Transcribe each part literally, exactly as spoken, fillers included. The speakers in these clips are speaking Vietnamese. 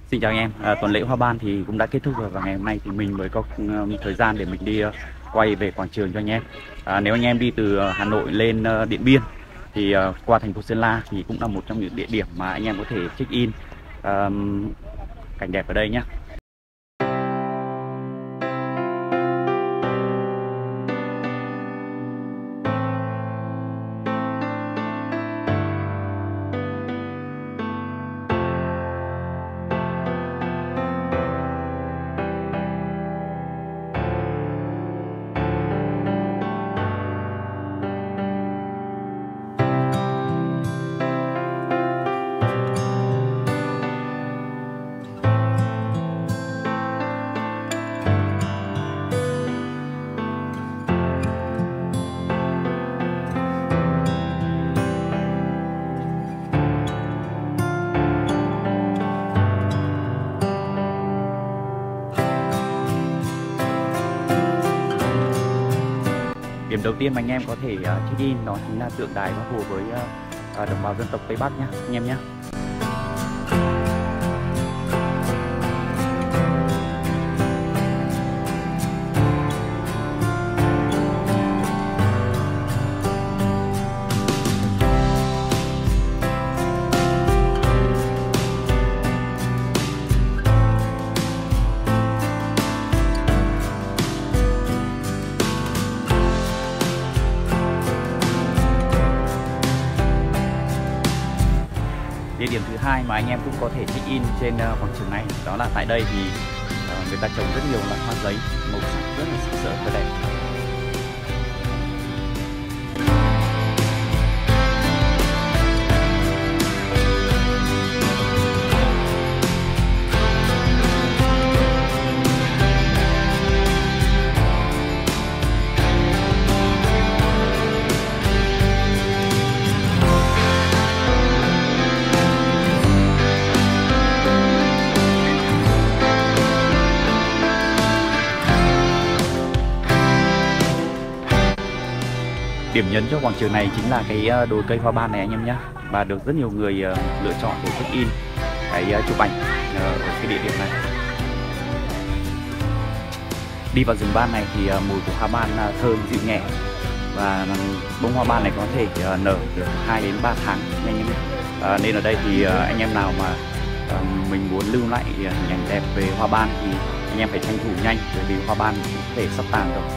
Xin chào anh em, à, tuần lễ Hoa Ban thì cũng đã kết thúc rồi và ngày hôm nay thì mình mới có um, thời gian để mình đi uh, quay về quảng trường cho anh em. À, nếu anh em đi từ uh, Hà Nội lên uh, Điện Biên thì uh, qua thành phố Sơn La thì cũng là một trong những địa điểm mà anh em có thể check in um, cảnh đẹp ở đây nhé. Điểm đầu tiên mà anh em có thể uh, check in đó chính là tượng đài Bác Hồ với uh, uh, đồng bào dân tộc Tây Bắc nhé anh em nhé. Địa điểm thứ hai mà anh em cũng có thể check in trên uh, quảng trường này đó là tại đây thì uh, người ta trồng rất nhiều loại hoa giấy màu sắc rất là sặc sỡ và đẹp. Điểm nhấn cho quảng trường này chính là cái đồi cây hoa ban này anh em nhé, và được rất nhiều người lựa chọn để check in cái chụp ảnh ở cái địa điểm này. Đi vào rừng ban này thì mùi của hoa ban thơm dịu nhẹ và bông hoa ban này có thể nở được hai đến ba tháng anh em nhé. À, nên ở đây thì anh em nào mà mình muốn lưu lại hình ảnh đẹp về hoa ban thì anh em phải tranh thủ nhanh, bởi vì hoa ban có thể sắp tàn rồi.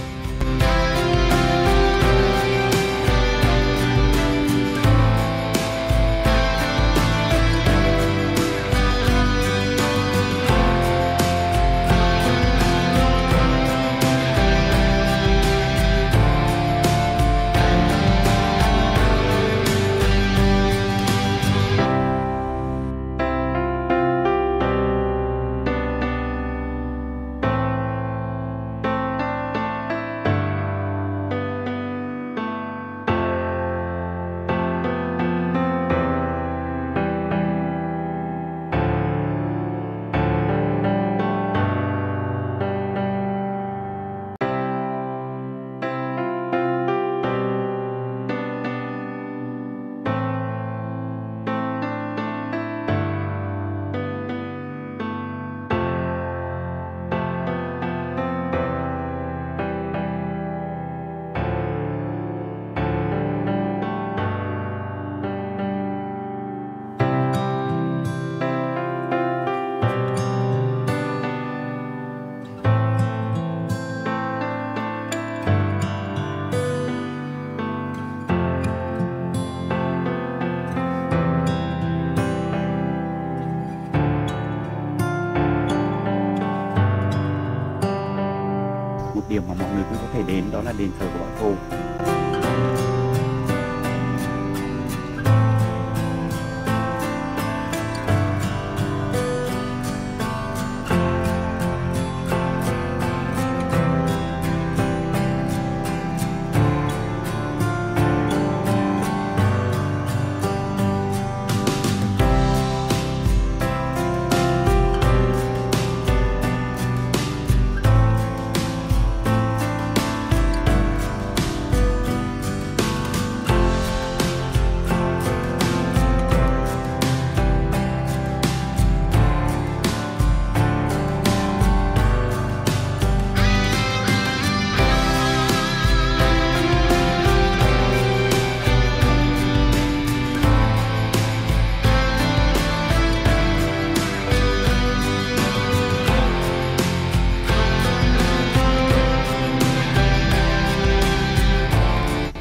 Một điểm mà mọi người cũng có thể đến đó là đền thờ của Bác Hồ.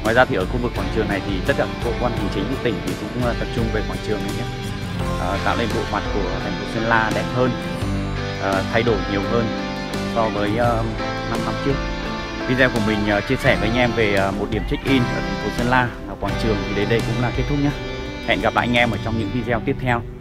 Ngoài ra thì ở khu vực quảng trường này thì tất cả cơ quan hành chính của tỉnh thì cũng tập trung về quảng trường này nhé, à, tạo lên bộ mặt của thành phố Sơn La đẹp hơn, à, thay đổi nhiều hơn so với uh, năm năm trước. Video của mình uh, chia sẻ với anh em về uh, một điểm check-in ở thành phố Sơn La, ở quảng trường thì đến đây cũng là kết thúc nhé. Hẹn gặp lại anh em ở trong những video tiếp theo.